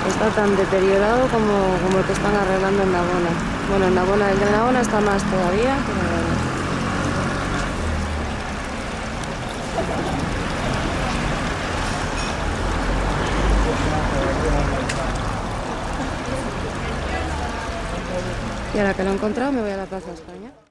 Está tan deteriorado como el que están arreglando en Navona. Bueno, en Navona, el de Navona está más todavía, pero bueno. Y ahora que lo he encontrado me voy a la Plaza España.